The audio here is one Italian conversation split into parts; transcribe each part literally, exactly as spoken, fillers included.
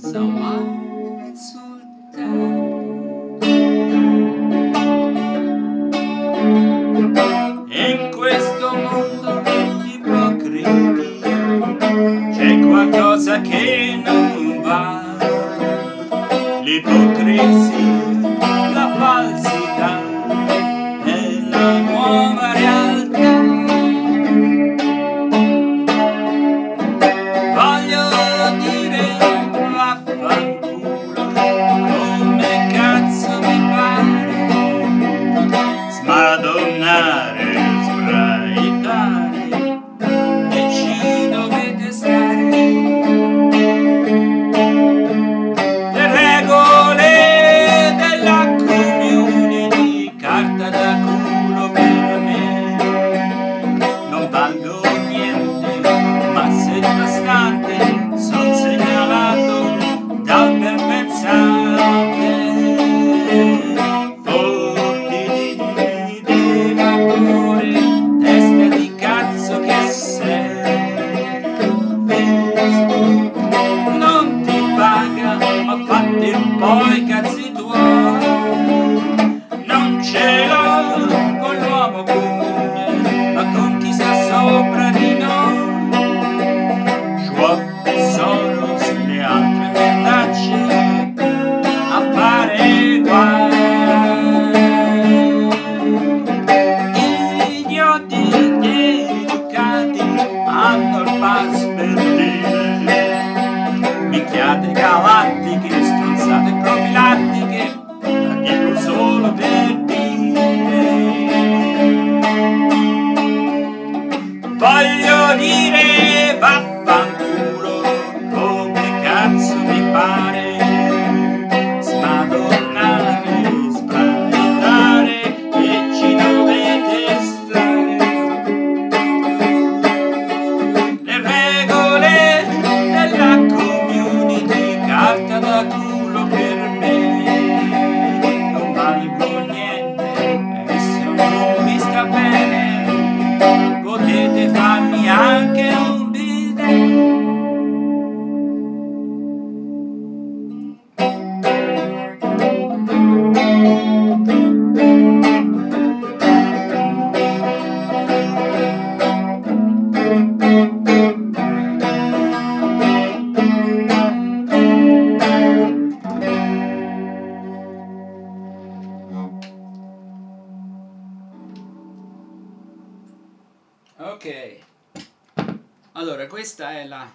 so mai insultare. In questo mondo di ipocrisia c'è qualcosa che non va. L'ipocrisia, la falsità è la nuova realtà. Voglio dire vaffanculo, come cazzo mi pare, smadonnare, sbraitare, e ci dovete stare. Le regole della community, carta da culo per me, non valgono niente, ma se bastante son segnalato dal ben pensante. Fottiti di vapore, testa di cazzo che sei. Facebook non ti paga, ma fatti un po' i cazzi tuoi. Non ce l'ho con l'uomo comune, ma con chi sta sopra di noi. Schwab, Soros, le altre merdacce a fare guai. Idioti e educati hanno il pass per dire minchiate galattiche, stronzate profilattiche, la dico solo per dire. Voglio dire vaffanculo, come cazzo mi pare, smadonnare, sbraitare, e ci dovete stare. Le regole della community, carta da culo per me, non valgono niente, e se non mi sta bene, potete farmi anche un bidet. Ok, allora questa è la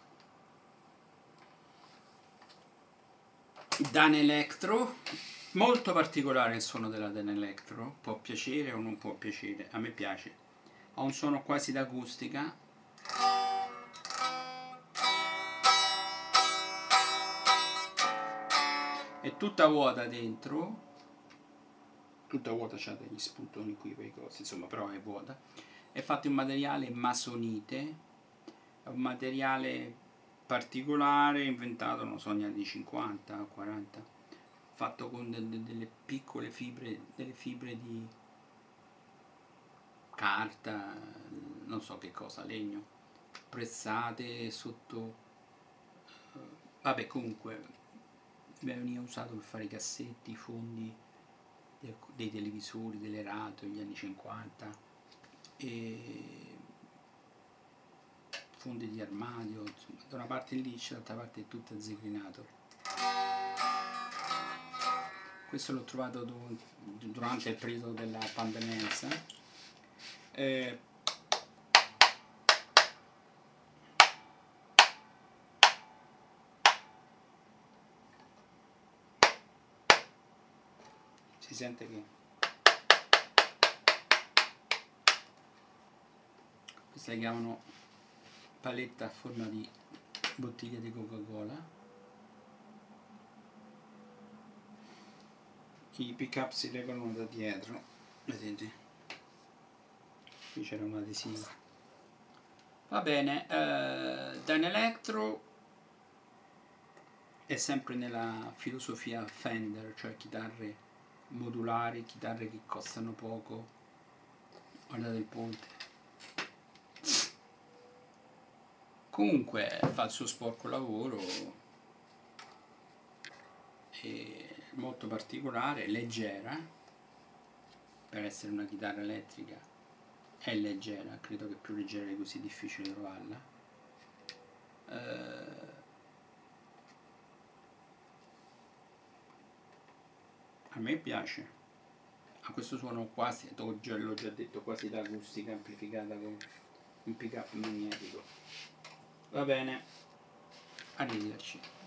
Danelectro, molto particolare il suono della Danelectro, può piacere o non può piacere, a me piace, ha un suono quasi da acustica. È tutta vuota dentro, tutta vuota, c'ha degli spuntoni qui, quei cose, insomma, però è vuota. È fatto in materiale masonite, è un materiale particolare, inventato, non so, negli anni cinquanta quaranta, fatto con de de delle piccole fibre, delle fibre di carta, non so che cosa, legno, pressate sotto, vabbè, comunque veniva usato per fare i cassetti, i fondi dei televisori, delle radio negli anni cinquanta, e fondi di armadio, insomma, da una parte liscia, dall'altra parte è tutto azzecchinato. Questo l'ho trovato durante il periodo della pandemia. Eh, si sente che questa la chiamano paletta a forma di bottiglia di Coca-Cola. I pick up si legano da dietro, vedete? Qui c'era un adesivo. Va bene, eh, Danelectro è sempre nella filosofia Fender, cioè chitarre modulari, chitarre che costano poco. Guardate il ponte. Comunque fa il suo sporco lavoro, molto particolare, leggera, per essere una chitarra elettrica è leggera, credo che più leggera di così è difficile trovarla. Eh, a me piace, ha questo suono quasi, l'ho già, l'ho già detto, quasi da acustica amplificata con un pick up magnetico. Va bene, arrivederci.